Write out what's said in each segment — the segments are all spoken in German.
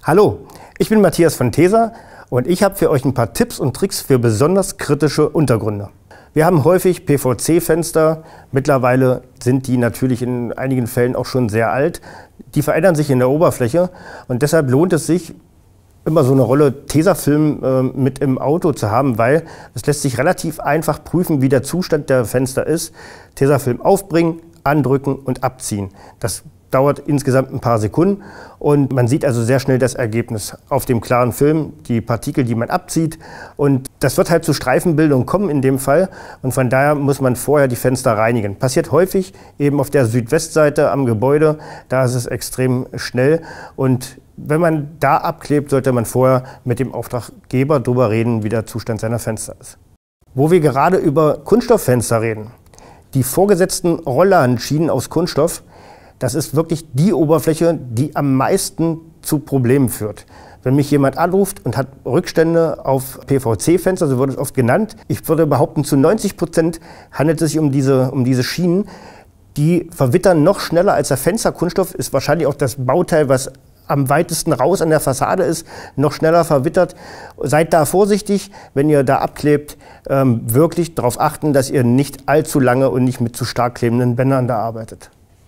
Hallo, ich bin Matthias von Tesa und ich habe für euch ein paar Tipps und Tricks für besonders kritische Untergründe. Wir haben häufig PVC-Fenster, mittlerweile sind die natürlich in einigen Fällen auch schon sehr alt. Die verändern sich in der Oberfläche und deshalb lohnt es sich, immer so eine Rolle Tesafilm mit im Auto zu haben, weil es lässt sich relativ einfach prüfen, wie der Zustand der Fenster ist. Tesafilm aufbringen, andrücken und abziehen. Das dauert insgesamt ein paar Sekunden und man sieht also sehr schnell das Ergebnis auf dem klaren Film, die Partikel, die man abzieht. Und das wird halt zu Streifenbildung kommen in dem Fall und von daher muss man vorher die Fenster reinigen. Passiert häufig eben auf der Südwestseite am Gebäude, da ist es extrem schnell und wenn man da abklebt, sollte man vorher mit dem Auftraggeber darüber reden, wie der Zustand seiner Fenster ist. Wo wir gerade über Kunststofffenster reden, die vorgesetzten Rolladenschienen aus Kunststoff, das ist wirklich die Oberfläche, die am meisten zu Problemen führt. Wenn mich jemand anruft und hat Rückstände auf PVC-Fenster, so wird es oft genannt, ich würde behaupten, zu 90% handelt es sich um diese Schienen. Die verwittern noch schneller als der Fensterkunststoff, ist wahrscheinlich auch das Bauteil, was am weitesten raus an der Fassade ist, noch schneller verwittert. Seid da vorsichtig, wenn ihr da abklebt, wirklich darauf achten, dass ihr nicht allzu lange und nicht mit zu stark klebenden Bändern da arbeitet.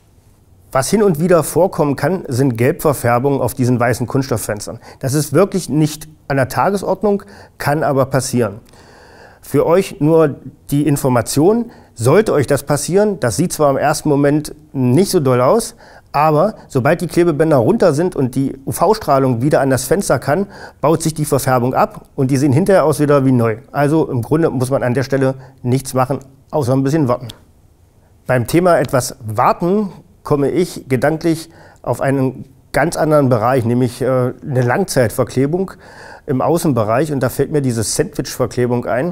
Was hin und wieder vorkommen kann, sind Gelbverfärbungen auf diesen weißen Kunststofffenstern. Das ist wirklich nicht an der Tagesordnung, kann aber passieren. Für euch nur die Information, sollte euch das passieren, das sieht zwar im ersten Moment nicht so doll aus, aber sobald die Klebebänder runter sind und die UV-Strahlung wieder an das Fenster kann, baut sich die Verfärbung ab und die sehen hinterher aus wieder wie neu. Also im Grunde muss man an der Stelle nichts machen, außer ein bisschen warten. Beim Thema etwas warten komme ich gedanklich auf einen ganz anderen Bereich, nämlich eine Langzeitverklebung im Außenbereich. Und da fällt mir diese Sandwich-Verklebung ein.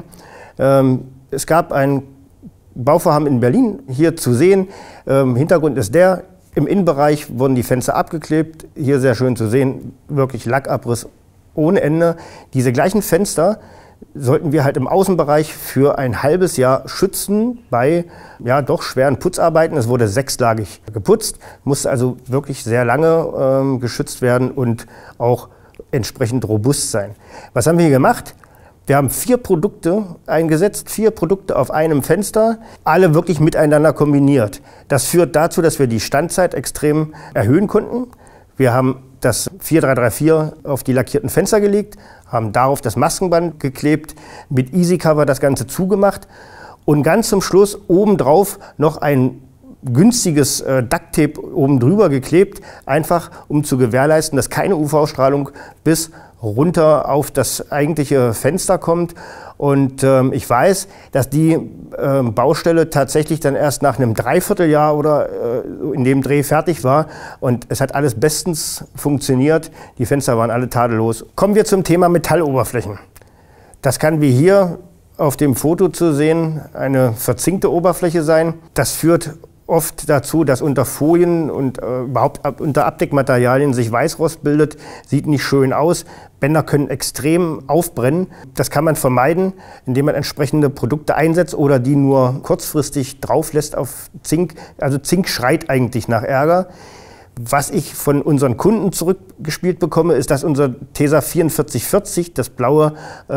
Es gab ein Bauvorhaben in Berlin, hier zu sehen. Hintergrund ist der, im Innenbereich wurden die Fenster abgeklebt. Hier sehr schön zu sehen, wirklich Lackabriss ohne Ende. Diese gleichen Fenster sollten wir halt im Außenbereich für ein halbes Jahr schützen bei ja, doch schweren Putzarbeiten. Es wurde 6-lagig geputzt, musste also wirklich sehr lange geschützt werden und auch entsprechend robust sein. Was haben wir hier gemacht? Wir haben 4 Produkte eingesetzt, 4 Produkte auf einem Fenster, alle wirklich miteinander kombiniert. Das führt dazu, dass wir die Standzeit extrem erhöhen konnten. Wir haben das 4334 auf die lackierten Fenster gelegt, haben darauf das Maskenband geklebt, mit Easy Cover das Ganze zugemacht und ganz zum Schluss obendrauf noch ein günstiges Ducktape oben drüber geklebt, einfach um zu gewährleisten, dass keine UV-Strahlung bis runter auf das eigentliche Fenster kommt. Und ich weiß, dass die Baustelle tatsächlich dann erst nach einem Dreivierteljahr oder in dem Dreh fertig war. Und es hat alles bestens funktioniert. Die Fenster waren alle tadellos. Kommen wir zum Thema Metalloberflächen. Das kann wie hier auf dem Foto zu sehen eine verzinkte Oberfläche sein. Das führt oft dazu, dass unter Folien und überhaupt unter Abdeckmaterialien sich Weißrost bildet. Sieht nicht schön aus. Bänder können extrem aufbrennen. Das kann man vermeiden, indem man entsprechende Produkte einsetzt oder die nur kurzfristig drauf lässt auf Zink. Also Zink schreit eigentlich nach Ärger. Was ich von unseren Kunden zurückgespielt bekomme, ist, dass unser Tesa 4440, das blaue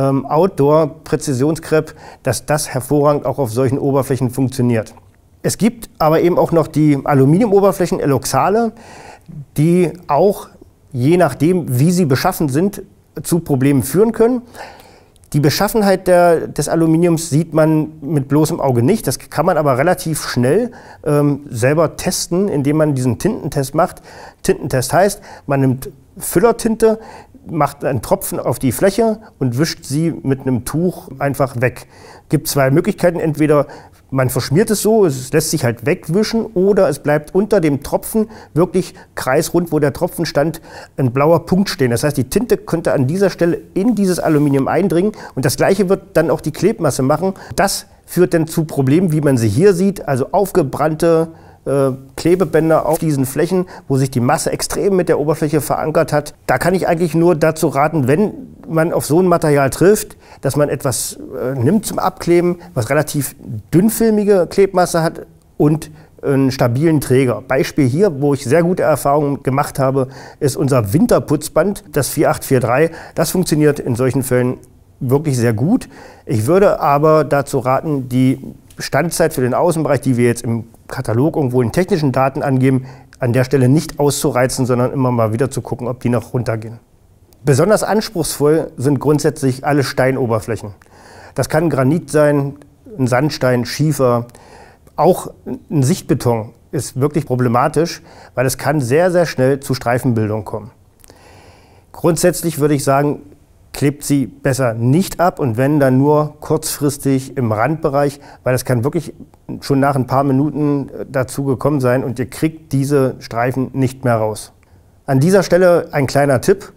Outdoor-Präzisionskrepp, dass das hervorragend auch auf solchen Oberflächen funktioniert. Es gibt aber eben auch noch die Aluminiumoberflächen, Eloxale, die auch, je nachdem, wie sie beschaffen sind, zu Problemen führen können. Die Beschaffenheit des Aluminiums sieht man mit bloßem Auge nicht. Das kann man aber relativ schnell selber testen, indem man diesen Tintentest macht. Tintentest heißt, man nimmt Füllertinte, macht einen Tropfen auf die Fläche und wischt sie mit einem Tuch einfach weg. Es gibt 2 Möglichkeiten, entweder man verschmiert es so, es lässt sich halt wegwischen oder es bleibt unter dem Tropfen wirklich kreisrund, wo der Tropfen stand, ein blauer Punkt stehen. Das heißt, die Tinte könnte an dieser Stelle in dieses Aluminium eindringen und das Gleiche wird dann auch die Klebmasse machen. Das führt dann zu Problemen, wie man sie hier sieht, also aufgebrannte Klebebänder auf diesen Flächen, wo sich die Masse extrem mit der Oberfläche verankert hat. Da kann ich eigentlich nur dazu raten, wenn man auf so ein Material trifft, dass man etwas nimmt zum Abkleben, was relativ dünnfilmige Klebmasse hat und einen stabilen Träger. Beispiel hier, wo ich sehr gute Erfahrungen gemacht habe, ist unser Winterputzband, das 4843. Das funktioniert in solchen Fällen wirklich sehr gut. Ich würde aber dazu raten, die Standzeit für den Außenbereich, die wir jetzt im Katalog irgendwo in technischen Daten angeben, an der Stelle nicht auszureizen, sondern immer mal wieder zu gucken, ob die noch runtergehen. Besonders anspruchsvoll sind grundsätzlich alle Steinoberflächen. Das kann Granit sein, ein Sandstein, Schiefer. Auch ein Sichtbeton ist wirklich problematisch, weil es kann sehr, sehr schnell zu Streifenbildung kommen. Grundsätzlich würde ich sagen, klebt sie besser nicht ab und wenn, dann nur kurzfristig im Randbereich, weil es kann wirklich schon nach ein paar Minuten dazu gekommen sein und ihr kriegt diese Streifen nicht mehr raus. An dieser Stelle ein kleiner Tipp.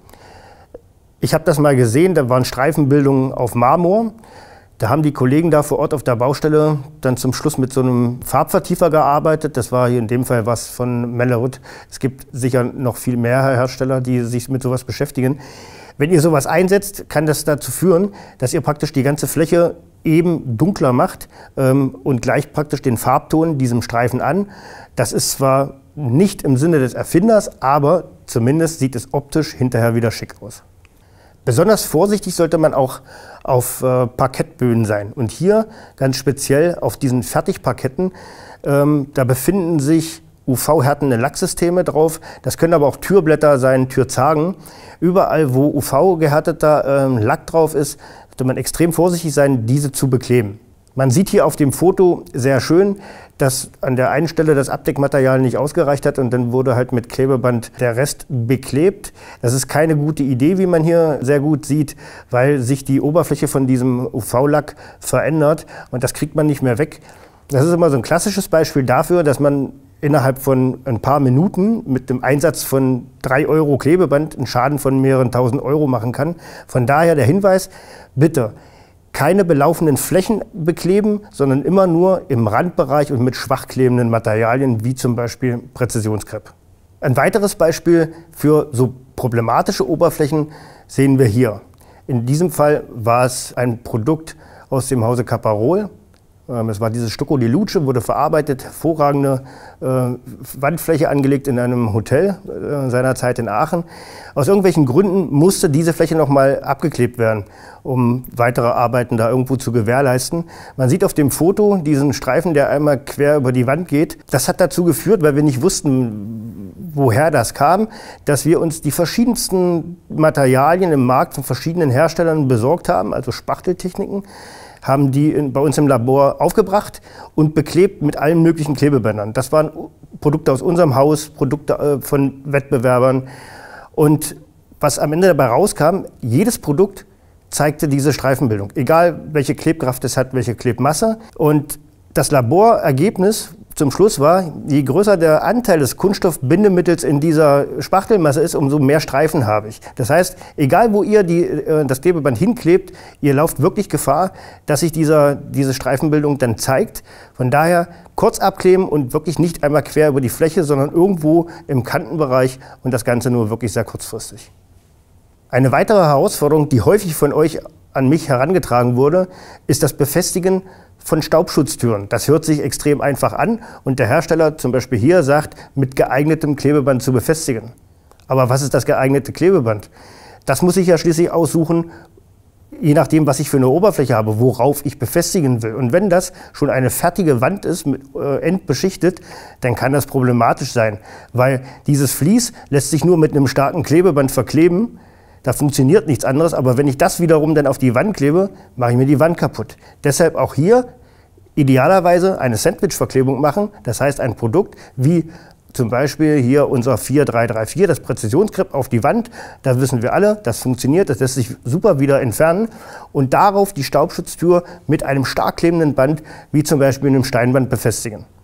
Ich habe das mal gesehen, da waren Streifenbildungen auf Marmor. Da haben die Kollegen da vor Ort auf der Baustelle dann zum Schluss mit so einem Farbvertiefer gearbeitet. Das war hier in dem Fall was von Mellerud. Es gibt sicher noch viel mehr Hersteller, die sich mit sowas beschäftigen. Wenn ihr sowas einsetzt, kann das dazu führen, dass ihr praktisch die ganze Fläche eben dunkler macht und gleicht praktisch den Farbton diesem Streifen an. Das ist zwar nicht im Sinne des Erfinders, aber zumindest sieht es optisch hinterher wieder schick aus. Besonders vorsichtig sollte man auch auf Parkettböden sein. Und hier ganz speziell auf diesen Fertigparketten, da befinden sich UV-härtende Lacksysteme drauf. Das können aber auch Türblätter sein, Türzagen. Überall, wo UV-gehärteter Lack drauf ist, sollte man extrem vorsichtig sein, diese zu bekleben. Man sieht hier auf dem Foto sehr schön, dass an der einen Stelle das Abdeckmaterial nicht ausgereicht hat und dann wurde halt mit Klebeband der Rest beklebt. Das ist keine gute Idee, wie man hier sehr gut sieht, weil sich die Oberfläche von diesem UV-Lack verändert und das kriegt man nicht mehr weg. Das ist immer so ein klassisches Beispiel dafür, dass man innerhalb von ein paar Minuten mit dem Einsatz von 3 € Klebeband einen Schaden von mehreren tausend Euro machen kann. Von daher der Hinweis, bitte keine belaufenden Flächen bekleben, sondern immer nur im Randbereich und mit schwach klebenden Materialien, wie zum Beispiel Präzisionskrepp. Ein weiteres Beispiel für so problematische Oberflächen sehen wir hier. In diesem Fall war es ein Produkt aus dem Hause Caparol. Es war dieses Stucco di Luce, wurde verarbeitet, hervorragende Wandfläche angelegt in einem Hotel seinerzeit in Aachen. Aus irgendwelchen Gründen musste diese Fläche nochmal abgeklebt werden, um weitere Arbeiten da irgendwo zu gewährleisten. Man sieht auf dem Foto diesen Streifen, der einmal quer über die Wand geht. Das hat dazu geführt, weil wir nicht wussten, woher das kam, dass wir uns die verschiedensten Materialien im Markt von verschiedenen Herstellern besorgt haben, also Spachteltechniken, haben die bei uns im Labor aufgebracht und beklebt mit allen möglichen Klebebändern. Das waren Produkte aus unserem Haus, Produkte von Wettbewerbern. Und was am Ende dabei rauskam, jedes Produkt zeigte diese Streifenbildung, egal welche Klebkraft es hat, welche Klebmasse. Und das Laborergebnis zum Schluss war, je größer der Anteil des Kunststoffbindemittels in dieser Spachtelmasse ist, umso mehr Streifen habe ich. Das heißt, egal wo ihr das Klebeband hinklebt, ihr lauft wirklich Gefahr, dass sich diese Streifenbildung dann zeigt. Von daher kurz abkleben und wirklich nicht einmal quer über die Fläche, sondern irgendwo im Kantenbereich und das Ganze nur wirklich sehr kurzfristig. Eine weitere Herausforderung, die häufig von euch an mich herangetragen wurde, ist das Befestigen von Staubschutztüren. Das hört sich extrem einfach an und der Hersteller zum Beispiel hier sagt, mit geeignetem Klebeband zu befestigen. Aber was ist das geeignete Klebeband? Das muss ich ja schließlich aussuchen, je nachdem, was ich für eine Oberfläche habe, worauf ich befestigen will. Und wenn das schon eine fertige Wand ist, endbeschichtet, dann kann das problematisch sein, weil dieses Vlies lässt sich nur mit einem starken Klebeband verkleben. Da funktioniert nichts anderes, aber wenn ich das wiederum dann auf die Wand klebe, mache ich mir die Wand kaputt. Deshalb auch hier idealerweise eine Sandwich-Verklebung machen, das heißt ein Produkt wie zum Beispiel hier unser 4334, das Präzisionskrepp auf die Wand. Da wissen wir alle, das funktioniert, das lässt sich super wieder entfernen und darauf die Staubschutztür mit einem stark klebenden Band, wie zum Beispiel einem Steinband, befestigen.